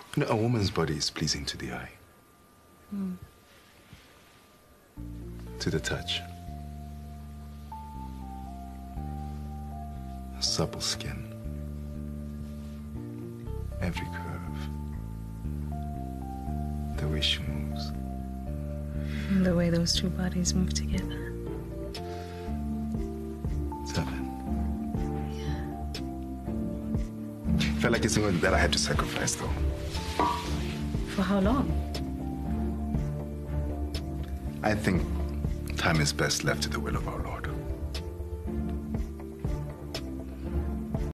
You know, a woman's body is pleasing to the eye. To the touch. A supple skin. Every curve. The way she moves. And the way those two bodies move together. Seven. Felt like it's something that I had to sacrifice, though. For how long? I think time is best left to the will of our Lord.